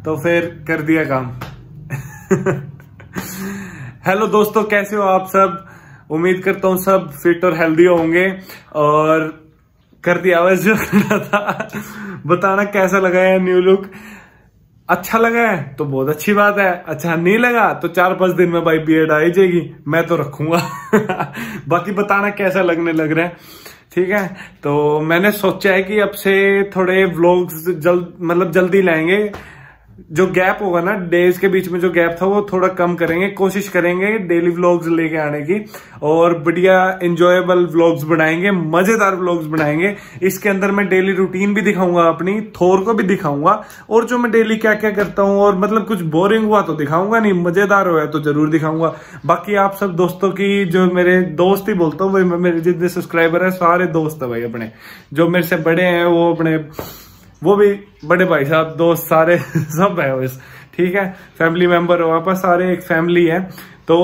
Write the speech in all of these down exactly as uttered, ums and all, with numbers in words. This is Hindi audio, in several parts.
तो फिर कर दिया काम। हेलो दोस्तों, कैसे हो आप सब? उम्मीद करता हूँ सब फिट और हेल्दी होंगे। और कर दिया वैसे जो करना था। बताना कैसा लगा है न्यू लुक। अच्छा लगा है तो बहुत अच्छी बात है, अच्छा नहीं लगा तो चार पांच दिन में भाई बियर्ड आ ही जाएगी, मैं तो रखूंगा। बाकी बताना कैसा लगने लग रहा है, ठीक है। तो मैंने सोचा है कि अब से थोड़े व्लॉग्स जल्द मतलब जल्दी लाएंगे। जो गैप होगा ना, डेज के बीच में जो गैप था वो थोड़ा कम करेंगे, कोशिश करेंगे डेली व्लॉग्स लेके आने की और बढ़िया एंजॉयबल व्लॉग्स बनाएंगे, मजेदार व्लॉग्स बनाएंगे। इसके अंदर मैं डेली रूटीन भी दिखाऊंगा अपनी, थोर को भी दिखाऊंगा और जो मैं डेली क्या क्या करता हूँ, और मतलब कुछ बोरिंग हुआ तो दिखाऊंगा नहीं, मजेदार हुआ तो जरूर दिखाऊंगा। बाकी आप सब दोस्तों की, जो मेरे दोस्त ही बोलता हूँ, वही मेरे जितने सब्सक्राइबर है सारे दोस्त है भाई अपने, जो मेरे से बड़े हैं वो अपने, वो भी बड़े भाई साहब, दोस्त सारे सब है बस, ठीक है। फैमिली मेंबर हो वापस, सारे एक फैमिली है। तो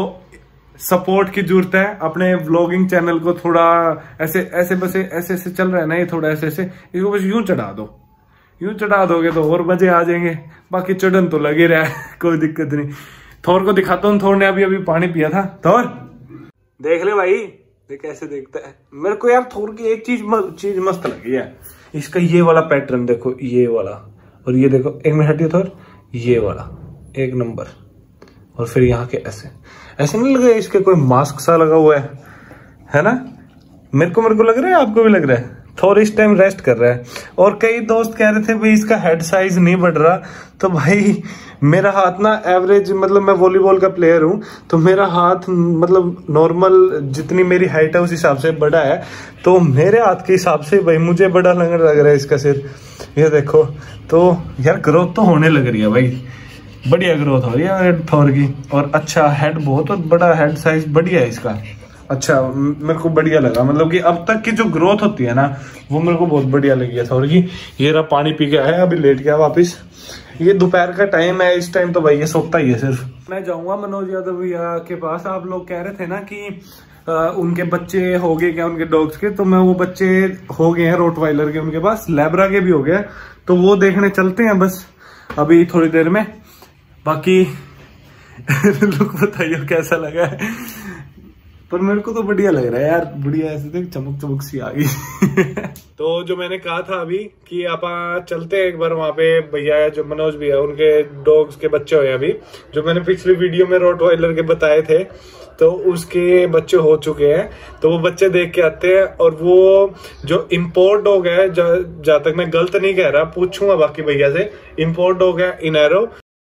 सपोर्ट की जरूरत है अपने व्लॉगिंग चैनल को। थोड़ा ऐसे ऐसे बस ऐसे ऐसे चल रहा है ना ये, थोड़ा ऐसे ऐसे इसको बस यूं चढ़ा दो, यूं चढ़ा दोगे तो और मजे आ जाएंगे। बाकी चढ़न तो लगे रहा है, कोई दिक्कत नहीं। थोर को दिखाता हूँ, थोर ने अभी अभी पानी पिया था। थोर देख ले भाई, देख कैसे देखता है। मेरे को यार थोर की एक चीज चीज मस्त लगी है, इसका ये वाला पैटर्न देखो, ये वाला, और ये देखो एक मिनट हटिए थोड़ा, ये वाला एक नंबर। और फिर यहाँ के ऐसे ऐसे नहीं लग रहा है इसके कोई मास्क सा लगा हुआ है, है ना? मेरे को मेरे को लग रहा है, आपको भी लग रहा है? थोड़ा इस टाइम रेस्ट कर रहा है। और कई दोस्त कह रहे थे भाई इसका हेड साइज नहीं बढ़ रहा, तो भाई मेरा हाथ ना एवरेज, मतलब मैं वॉलीबॉल का प्लेयर हूँ तो मेरा हाथ मतलब नॉर्मल जितनी मेरी हाइट है उस हिसाब से बड़ा है, तो मेरे हाथ के हिसाब से भाई मुझे बड़ा लग लग रहा है इसका सिर। ये देखो, तो यार ग्रोथ तो होने लग रही है भाई, बढ़िया ग्रोथ हो रही है थोर की। और अच्छा हेड, बहुत बड़ा हेड साइज बढ़िया है इसका। अच्छा मेरे को बढ़िया लगा, मतलब कि अब तक की जो ग्रोथ होती है ना वो मेरे को बहुत बढ़िया लगी है थोड़ी की। ये रहा पानी पी के आया, अभी लेट गया वापस। ये दोपहर का टाइम है, इस टाइम तो भाई ये सोता ही है सिर्फ। मैं जाऊंगा मनोज यादव भैया के पास। आप लोग कह रहे थे ना कि आ, उनके बच्चे हो गए क्या उनके डॉग्स के, तो मैं वो बच्चे हो गए हैं रोटवाइलर के उनके पास, लैब्रा के भी हो गए, तो वो देखने चलते हैं बस अभी थोड़ी देर में। बाकी लुक बताइए कैसा लगा है, पर मेरे को तो बढ़िया लग रहा है यार, बढ़िया ऐसे देख चमक चमक सी आ गई। तो जो मैंने कहा था अभी कि आप चलते हैं एक बार वहां पे, भैया जो मनोज भैया उनके डॉग्स के बच्चे हुए अभी, जो मैंने पिछली वीडियो में रोटवाइलर के बताए थे, तो उसके बच्चे हो चुके हैं, तो वो बच्चे देख के आते हैं। और वो जो इम्पोर्ट डॉग है, जहां तक मैं गलत नहीं कह रहा, पूछूंगा बाकी भैया से, इम्पोर्ट डॉग है इनैरो,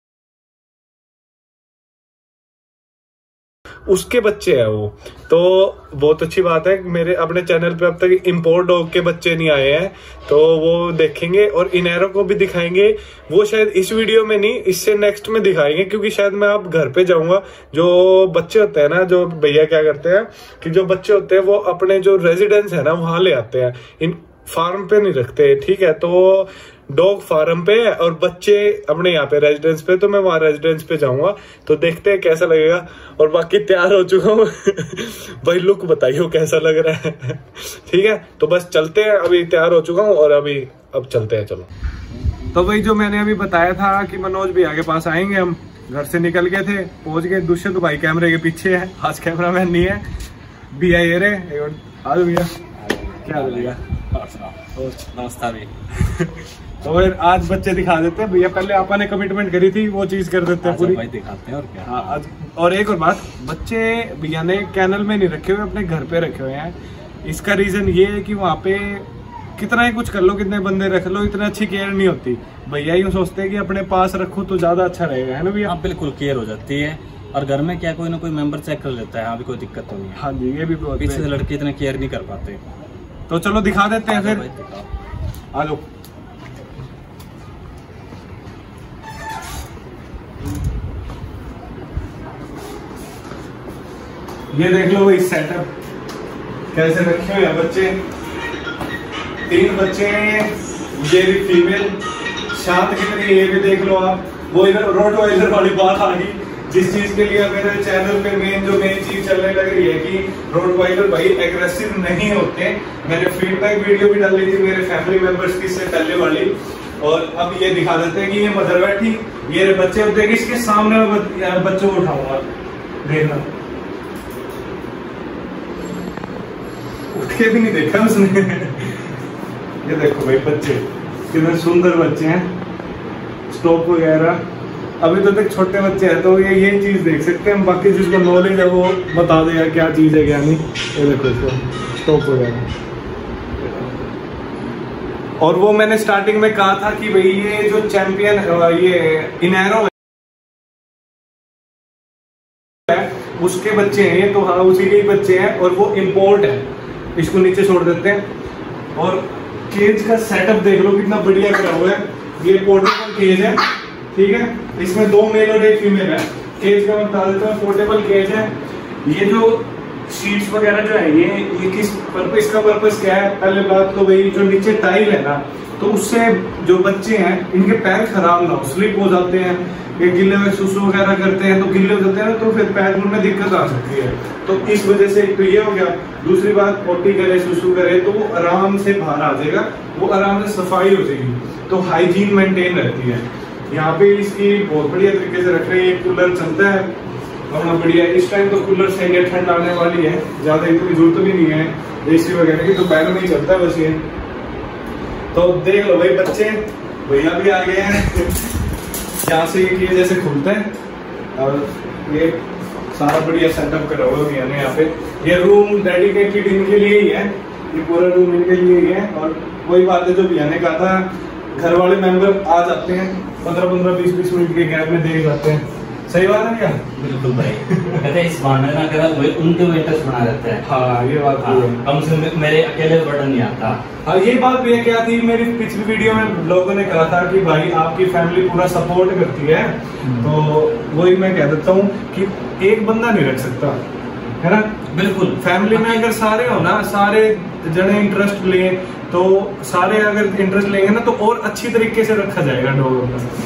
उसके बच्चे हैं वो। तो बहुत अच्छी बात है, मेरे अपने चैनल पे अब तक इम्पोर्ट डॉग के बच्चे नहीं आए हैं, तो वो देखेंगे और इनैरो को भी दिखाएंगे। वो शायद इस वीडियो में नहीं, इससे नेक्स्ट में दिखाएंगे, क्योंकि शायद मैं अब घर पे जाऊंगा। जो बच्चे होते हैं ना, जो भैया क्या करते हैं कि जो बच्चे होते हैं वो अपने जो रेजिडेंस है ना वहां ले आते हैं, इन फार्म पे नहीं रखते, ठीक है। तो डॉग फार्म पे है और बच्चे अपने यहाँ पे रेजिडेंस पे, तो मैं वहां रेजिडेंस पे जाऊंगा, तो देखते हैं कैसा लगेगा। और बाकी तैयार हो चुका हूँ। भाई लुक बताइए कैसा लग रहा है। ठीक है, तो बस चलते हैं, अभी तैयार हो चुका हूँ और अभी अब चलते हैं, चलो। तो भाई जो मैंने अभी बताया था कि मनोज भैया के पास आएंगे, हम घर से निकल गए थे, पहुंच गए। दुष्यंत भाई कैमरे के पीछे है, आज कैमरा मैन नहीं है। भैया ये रे, आज भैया क्या भैया नमस्कार भी। तो फिर आज बच्चे दिखा देते हैं भैया, पहले आपने कमिटमेंट करी थी वो चीज कर देते हैं पूरी, भाई दिखाते हैं और क्या। हाँ आज। और एक और बात, बच्चे भैया ने कैनल में नहीं रखे हुए, अपने घर पे रखे हुए हैं। इसका रीजन ये है कि वहाँ पे कितना ही कुछ कर लो, कितने बंदे रख लो, इतना अच्छी केयर नहीं होती। भैया यूँ सोचते हैं कि अपने पास रखो तो ज्यादा अच्छा रहेगा, है ना भैया? हाँ बिल्कुल, केयर हो जाती है। और घर में क्या कोई ना कोई मेंबर चेक कर लेता है, हाँ भी कोई दिक्कत तो नहीं है। हाँ जी, ये भी पीछे से लड़के इतने केयर नहीं कर पाते। तो चलो दिखा देते हैं फिर, आ जाओ। ये देख लो भाई सेटअप कैसे रखे हुए हैं बच्चे। तीन बच्चे हैं, ये भी फीमेल, शांत कितनी, ये भी देख लो आप। वो रोटवाइलर वाली बात आ गई, जिस चीज के लिए मेरे चैनल पे मेन जो मेन चीज चलने लग रही है कि रोटवाइलर भाई एग्रेसिव नहीं होते। मैंने फीडबैक वीडियो भी डाली थी मेरे फैमिली मेंबर्स की इससे पहले वाली, और अब ये दिखा देते हैं कि ये मदर बैठी, ये रहे बच्चे। अब देखिए इसके सामने मैं बच्चों को उठाऊंगा, देखना उठ के भी नहीं देखा उसने। ये देखो भाई बच्चे कितने सुंदर बच्चे हैं, स्टॉप वगैरह। अभी तो तक छोटे बच्चे हैं तो ये ये चीज देख सकते हैं, बाकी जिसको नॉलेज है वो बता देगा क्या चीज है क्या नहीं। ये देखो इसको स्टॉप वगैरह। और वो मैंने स्टार्टिंग में कहा था कि भाई ये जो चैंपियन ये इनैरो है उसके बच्चे हैं ये, तो हाँ उसी के ही बच्चे हैं और वो इम्पोर्ट है। इसको नीचे छोड़ देते हैं और केज का सेटअप देख लो कितना बढ़िया करा हुआ है। ये पोर्टेबल केज है, ठीक है, इसमें दो मेल और एक फीमेल है। केज का मैं बता देता हूँ, पोर्टेबल केज है। ये जो शीट्स वगैरह जो है ये ये किस पर्पस का पर्पस क्या है? पहले बात तो भाई जो नीचे टाइल है ना, तो उससे जो बच्चे हैं इनके पैर खराब ना हो, स्लिप हो जाते हैं, ये गिल्ले में सुसु वगैरह करते हैं तो गिल्ले हो जाते हैं तो फिर पैर में दिक्कत आ सकती है। तो इस वजह से तो ये हो गया। दूसरी बात, पोटी करे सुसु करे तो वो आराम से बाहर आ जाएगा, वो आराम से सफाई हो जाएगी, तो हाइजीन मेंटेन रहती है। यहाँ पे इसकी बहुत बढ़िया तरीके से रख रहे हैं। कूलर चलता है अपना बढ़िया, इस टाइम तो कूलर सही है, ठंड आने वाली है, ज्यादा इतनी जरूरत भी नहीं है एसी वगैरह की, तो पैर में ही चलता है बस ये। तो देख लो भाई बच्चे भैया भी आ गए हैं। यहाँ से ये जैसे खुलते हैं और ये सारा बढ़िया सेटअप करा हुआ है यहाँ पे। ये रूम डेडिकेटेड इनके लिए ही है, ये पूरा रूम इनके लिए ही है। और वही बात है जो भैया ने कहा था, घर वाले मेंबर आ जाते हैं पंद्रह पंद्रह बीस बीस मिनट के गैप में देख जाते हैं। सही बात है क्या? बिल्कुल भाई। कहते हैं इस बहाने ना कहते उनके इंटरेस्ट बना रहता है। हाँ ये बात हाँ, कम से कम मेरे अकेले बटन नहीं आता। हाँ ये बात भी है, क्या थी मेरी पिछली वीडियो में लोगों ने कहा था कि भाई आपकी फैमिली पूरा सपोर्ट करती है, तो वही मैं कह देता हूँ कि एक बंदा नहीं रख सकता, है ना? बिल्कुल। फैमिली में अगर सारे हो ना, सारे जने इंटरेस्ट ले, तो सारे अगर इंटरेस्ट लेंगे ना तो और अच्छी तरीके से रखा जाएगा डॉग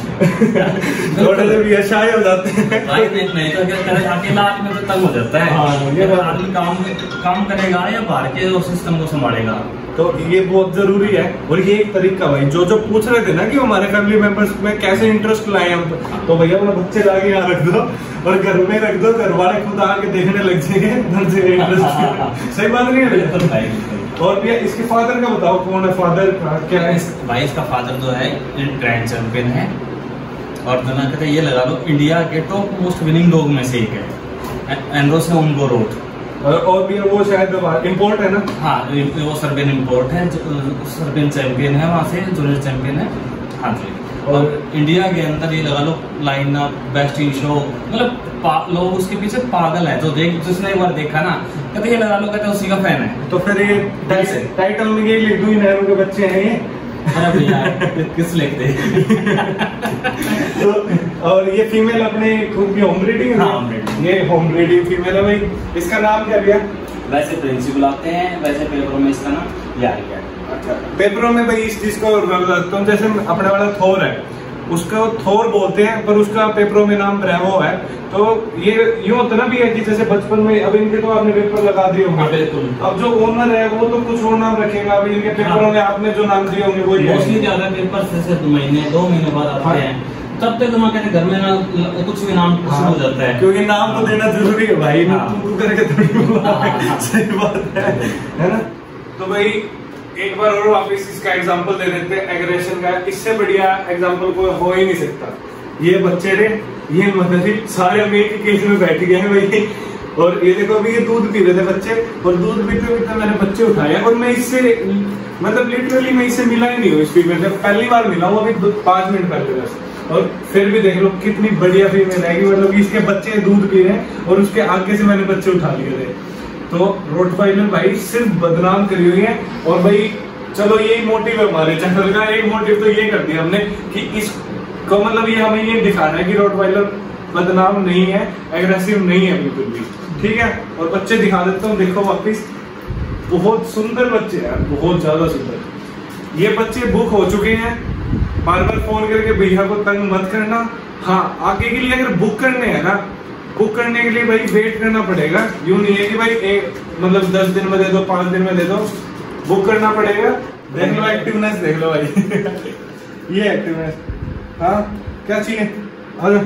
को। थोड़े से भी अच्छा हो जाते हैं भाई, नहीं तो क्या अकेला आदमी तो तंग हो जाता है। हाँ, ये आदमी काम काम करेगा या बाहर के सिस्टम को संभालेगा, तो ये बहुत जरूरी है। और ये एक तरीका भाई, जो जो पूछ रहे थे ना कि हमारे फैमिली मेंबर्स में कैसे इंटरेस्ट लाए हम, तो भैया अपना बच्चे लाके यहाँ रख दो और घर में रख दो, घर वाले खुद आके देखने लग जाएंगे इंटरेस्ट। सही बात नहीं है? और भैया इसके फादर का बताओ, कौन है फादर का? क्या है भाई? इसका फादर जो है ग्रैंड चैंपियन है और जना कहते ये लगा लो इंडिया के टॉप मोस्ट विनिंग डॉग में से एक है, एनरो से उनको रोड। और भी वो शायद इम्पोर्ट है ना? हाँ वो सर्बियन इम्पोर्ट है, सर्बियन चैंपियन है, वहाँ से जूनियर चैंपियन है। हाँ जी। और इंडिया के अंदर ये लगा लो line up best in show, मतलब लोग उसके पीछे पागल है। तो देख जिसने एक बार देखा ना कहते ये लगा लो, कहते उसी का फैन है। तो फिर ये टाइटल में ये लिख दूं, नेहरू के बच्चे हैं ये। अरे भैया किस लिखते तो, और ये फीमेल अपने खुद की होम ब्रीडिंग है। हाँ, ये होम ब्रीडिंग फीमेल है भाई। इसका नाम क्या भैया? वैसे प्रिंसी बुलाते हैं, वैसे पेपरों में इसका नाम यार क्या? अच्छा, पेपरों में भाई इस चीज को तुम जैसे अपने वाला थोर है उसको थोर बोलते हैं, पर उसका पेपरों में नाम ब्रेवो है। तो ये यूं होता ना भी है कि जैसे बचपन में, अब इनके तो आपने पेपर लगा दिए होंगे, अब जो ओनर है वो तो कुछ और नाम रखेगा, अभी इनके पेपरों हाँ। में आपने जो नाम दिए होंगे वो मोस्टली ज्यादा पेपर से महीने दो महीने बाद आते हैं, तब तक हम कहते घर में ना कुछ भी नाम हाँ। हो जाता है, क्योंकि नाम तो देना जरूरी है भाई। हाँ। तू करके सही बात है, है ना? तो भाई एक बार और वापस इसका एग्जांपल दे देते हैं एग्रेशन का। इससे बढ़िया एग्जांपल कोई हो ही नहीं सकता। ये बच्चे रे, ये मतलब सारे अमीर के केस में बैठ गए हैं भाई। और ये देखो अभी ये दूध पी रहे थे बच्चे, और दूध पीते पीते मैंने बच्चे उठाए, और मैं इससे मतलब लिटरली मैं इससे मिला ही नहीं हूँ। इस फीमेल से पहली बार मिला हूँ अभी पांच मिनट पहले बस, और फिर भी देख लो कितनी बढ़िया फीमेल है कि मतलब इसके बच्चे दूध पी रहे हैं और उसके आगे से मैंने बच्चे उठा लिए थे। तो रोटवाइलर भाई सिर्फ बदनाम करी हुई है। और भाई चलो यही मोटिव है हमारे चैनल का, एक मोटिव तो ये कर दिया हमने कि इसको मतलब ये हमें ये दिखाना है कि रोटवाइलर बदनाम नहीं है, एग्रेसिव नहीं है बिल्कुल भी, ठीक है? और बच्चे दिखा देता हूँ, देखो वापिस, बहुत सुंदर बच्चे हैं, बहुत ज्यादा सुंदर। ये बच्चे बुक हो चुके हैं, बार बार फोन करके भैया को तंग मत करना। हाँ, आगे के लिए अगर बुक करने हैं ना, बुक करने के लिए भाई वेट करना पड़ेगा। यूं नहीं है कि भाई एक मतलब दस दिन में दे दो, पांच दिन में दे दो, बुक करना पड़ेगा। देख लो एक्टिवनेस, देख लो भाई ये एक्टिवनेस। हाँ क्या चाहिए? अरे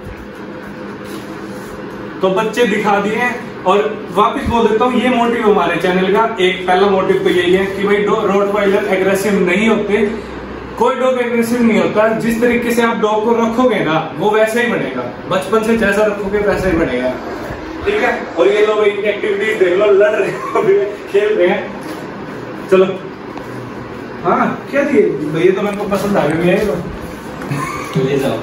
तो बच्चे दिखा दिए हैं। और वापस बोल देता हूँ, ये मोटिव हमारे चैनल का एक पहला मोटिव तो यही है कि भाई रोटवाइलर एग्रेसिव नहीं होते, कोई डॉग एग्रेसिव नहीं होता। जिस तरीके से आप डॉग को रखोगे ना वो वैसे ही बनेगा, बचपन से जैसा रखोगे वैसा ही बनेगा, ठीक है। और ये लो भाई इनकी एक्टिविटीज देख लो, लड़ रहे हैं, खेल रहे हैं। चलो हाँ क्या थी भैया, तो मेरे को पसंद आ गई है तो ले जाओ।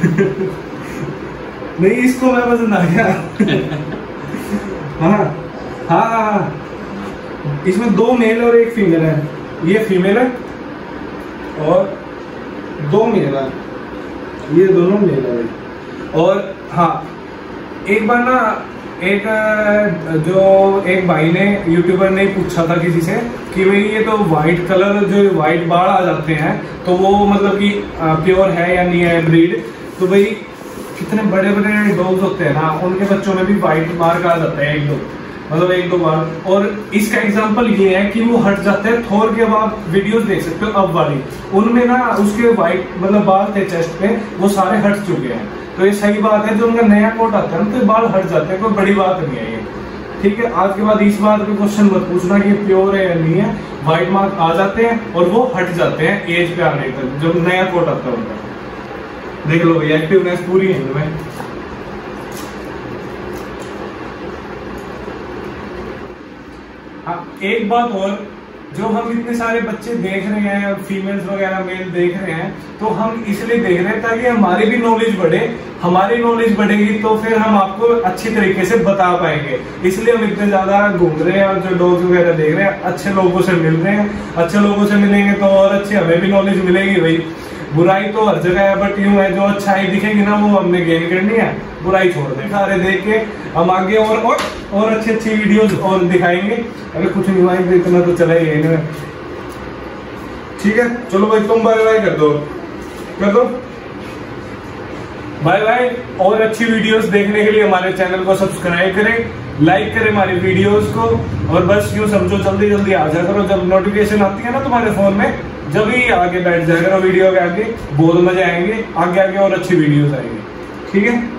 नहीं इसको मैं पसंद आ गया। हाँ हाँ हाँ, इसमें दो मेल और एक फीमेल है, ये फीमेल है और दो मेल है, ये दोनों मेल है। और हाँ एक बार ना एक जो एक भाई ने यूट्यूबर ने पूछा था किसी से कि भाई ये तो व्हाइट कलर जो व्हाइट बाल आ जाते हैं तो वो मतलब कि प्योर है या नहीं है ब्रीड। तो भाई कितने बड़े बड़े डॉग्स होते हैं ना उनके बच्चों में भी व्हाइट मार्क आ जाता है एक दो, मतलब एक दो बार। और इसका एग्जांपल ये है कि वो हट जाते हैं। थोर के अब आप वीडियोस देख सकते हो अब वाली, उनमें ना उसके व्हाइट मतलब बाल थे चेस्ट पे, वो सारे हट चुके हैं। तो ये सही बात है, जो उनका नया कोट आता है ना तो बाल हट जाते हैं, कोई बड़ी बात नहीं है ये, ठीक है। आज के बाद इस बात पे क्वेश्चन मत पूछना कि प्योर है या नहीं है, व्हाइट मार्क आ जाते हैं और वो हट जाते हैं एज पे आने तक, जब नया कोट आता है उनका। देख लो भैया एक्टिवनेस पूरी है इनमें। हाँ एक बात और, जो हम इतने सारे बच्चे देख रहे हैं, फीमेल्स वगैरह मेल देख रहे हैं, तो हम इसलिए देख रहे हैं ताकि हमारी भी नॉलेज बढ़े। हमारी नॉलेज बढ़ेगी तो फिर हम आपको अच्छी तरीके से बता पाएंगे। इसलिए हम इतने ज्यादा घूम रहे हैं और जो डॉग्स वगैरह देख रहे हैं, अच्छे लोगों से मिल रहे हैं। अच्छे लोगों से मिलेंगे तो और अच्छी हमें भी नॉलेज मिलेगी। भाई बुराई तो हर जगह है, बट यूं है जो अच्छाई दिखेगी ना वो हमने गेन करनी है, बुराई छोड़ दें। सारे देख के हम आगे और और, और अच्छी अच्छी वीडियोस और दिखाएंगे। अरे कुछ नहीं भाई इतना तो चला ही है, ठीक है। चलो भाई तुम बाय बाय कर दो, कर दो बाय बाय। और अच्छी वीडियोस देखने के लिए हमारे चैनल को सब्सक्राइब करें, लाइक करें हमारी वीडियोस को। और बस यूं समझो जल्दी जल्दी आ जा करो, जब नोटिफिकेशन आती है ना तुम्हारे फोन में, जब ही आगे बैठ जाएगा वीडियो के आगे, बहुत मजे आएंगे, आगे आगे और अच्छी वीडियोस आएंगी, ठीक है।